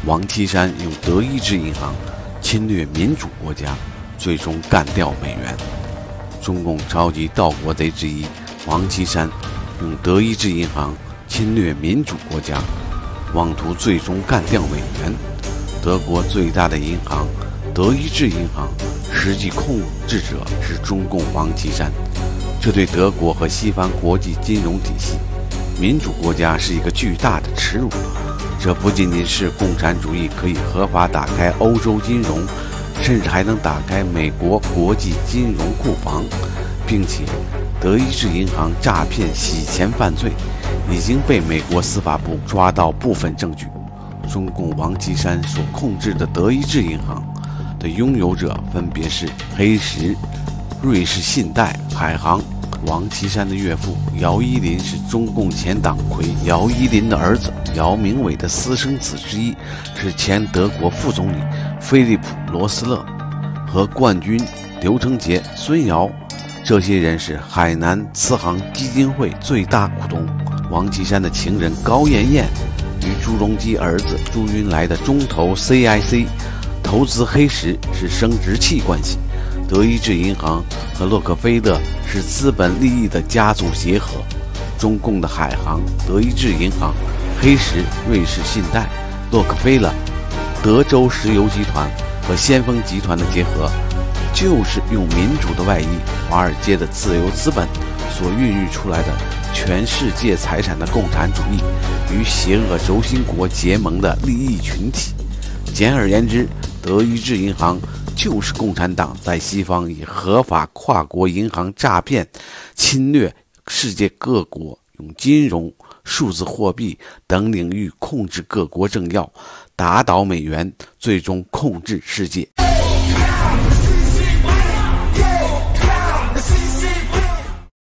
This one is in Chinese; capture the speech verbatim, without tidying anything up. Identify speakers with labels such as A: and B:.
A: 王岐山用德意志银行侵略民主国家，最终干掉美元。中共超级盗国贼之一王岐山用德意志银行侵略民主国家，妄图最终干掉美元。德国最大的银行德意志银行，实际控制者是中共王岐山，这对德国和西方国际金融体系、民主国家是一个巨大的耻辱。这不仅仅是共产主义可以合法打开欧洲金融，甚至还能打开美国国际金融库房，并且德意志银行诈骗洗钱犯罪已经被美国司法部抓到部分证据。中共王岐山所控制的德意志银行的拥有者分别是黑石、瑞士信贷、海航。王岐山的岳父姚依林是中共前党魁姚依林的儿子，姚明伟的私生子之一，是前德国副总理菲利普·罗斯勒和冠军刘成杰、孙瑶。这些人是海南慈航基金会最大股东。王岐山的情人高艳艳与朱镕基儿子朱云来的中投 C I C 投资黑石是生殖器关系。德意志银行和洛克菲勒是资本利益的家族结合。中共的海航、德意志银行、黑石、瑞士信贷、洛克菲勒、德州石油集团和先锋集团的结合，就是用民主的外衣、华尔街的自由资本所孕育出来的全世界财产的共产主义与邪恶轴心国结盟的利益群体。简而言之，德意志银行就是共产党在西方以合法跨国银行诈骗、侵略世界各国，用金融、数字货币等领域控制各国政要，打倒美元，最终控制世界。